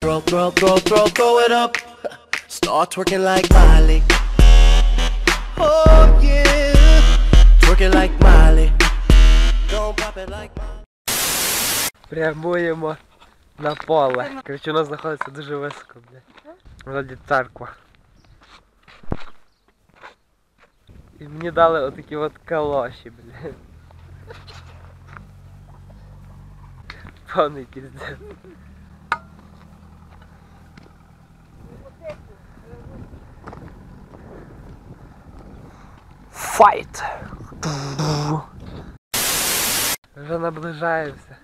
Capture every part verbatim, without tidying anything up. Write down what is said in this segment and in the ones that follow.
Throw, throw, throw, throw, throw it up. Start twerking like Miley. Oh yeah. Twerking like Miley. Don't pop it like Miley. Прямуємо на поле. Короче, у нас знаходиться дуже високо, блядь. Вроді церква. І мені дали отакі от калоші, блядь. Повний піздець. Файт! Вже наближаємося.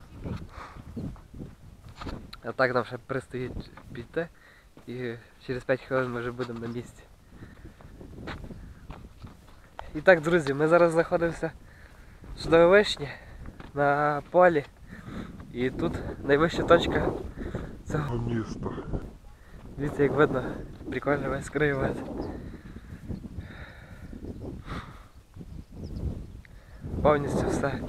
А так нам ще предстоїть піти і через п'ять хвилин ми вже будемо на місці. І так, друзі, ми зараз знаходимося в Чудововишні на полі. І тут найвища точка цього міста. Дивіться, як видно, прикольно весь краєвид. Повністю все.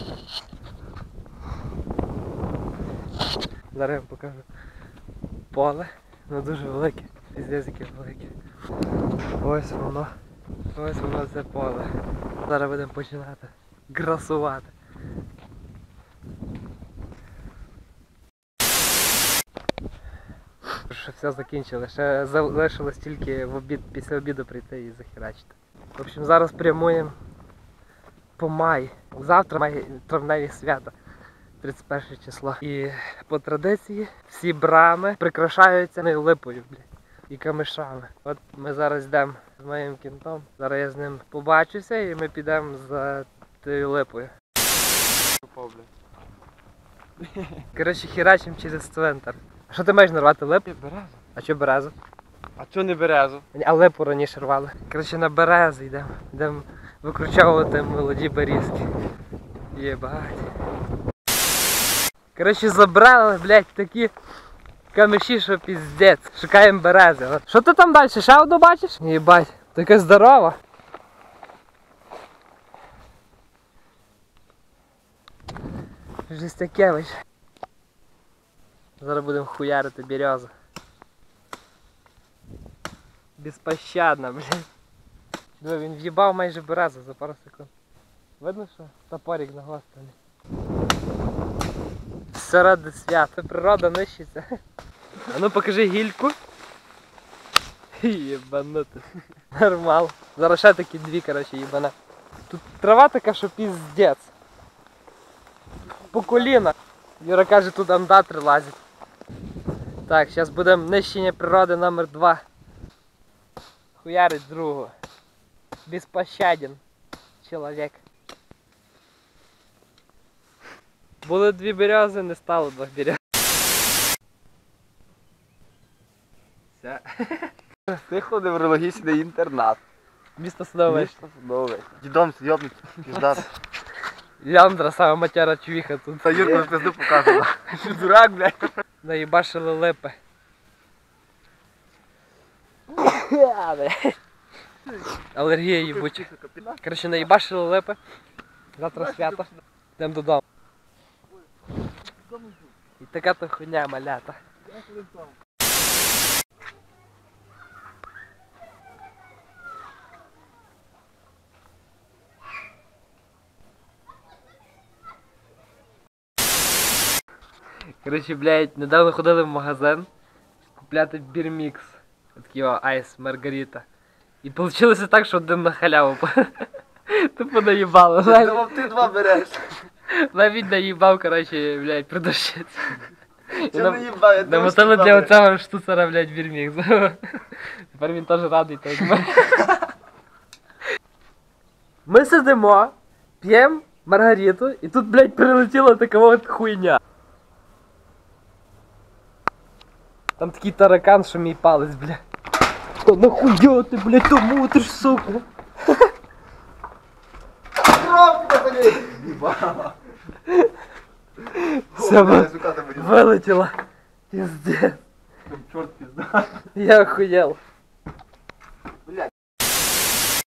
Зараз я вам покажу поле, воно дуже велике, піздець яке велике. Ось воно, ось воно це поле. Зараз будемо починати красувати. Що все закінчили, ще залишилось тільки в обід, після обіду прийти і захерачити. В общем, зараз прямуємо по май. Завтра має травневі свята, тридцять перше число. І по традиції всі брами прикрашаються липою, блядь, і камишами. От ми зараз йдемо з моїм кінтом, зараз я з ним побачуся і ми підемо за тією липою. Коротше, херачимо через цвинтар. А що ти маєш нарвати липу? Березу. А що березу? А чого не березу? А липу раніше рвали. Коротше, на берези йдемо. Йдемо викручовувати молоді берізки. Єбать. Коротше, забрали, блядь, такі камеші, що піздець. Шукаємо берези. От. Що ти там далі? Ще одну бачиш? Єбать, така здорова. Жестякевич. Зараз будемо хуярити березу. Безпощадно, блядь. Диви, він в'їбав майже березу за пару секунд. Видно, що топорик нагострений. Все ради свята, природа нищиться. А ну покажи гільку. Єбанути. Нормал. Зараз ще такі дві, коротше, єбана. Тут трава така, що піздець. По коліна. Юра каже, тут андатри лазять. Так, зараз будемо нищення природи номер два. Хуярить другого. Безпощаден чоловік. Були дві берези, не стало двох берез. Все. Ти ходив в неврологічний інтернат. Місто Судове. Місто Судове. Дідом йобнуть, піздати. Яндра, сама матяра чувіха тут. Та Юрку в пизду показувала. Що дурак, блядь. Наїбашили липи. Алергія їбуча. Коротше, наїбашили липи. Завтра свято. Йдемо додому. І така то хуйня малята. Коротше, блядь, недавно ходили в магазин купляти бірмікс. Такий о, айс Маргарита. І вийшло так, що один на халяву. Тупо наїбало. Я думав, ти два береш. Навіть наїбав, коротше, блядь, продавщиць. Чого не їбав? Я думав, Намотали що для два оцього штуцера, блядь, бірмікс. Тепер він теж радий, так як мене. Ми сидимо, п'ємо Маргариту, і тут, блядь, прилетіла така от хуйня. Там такий таракан, що мій палець, блядь. Та нахуя ти, блядь, то мутиш, сука? Все, вилетіло. Пиздец. Чорт пізда. Я охуєл.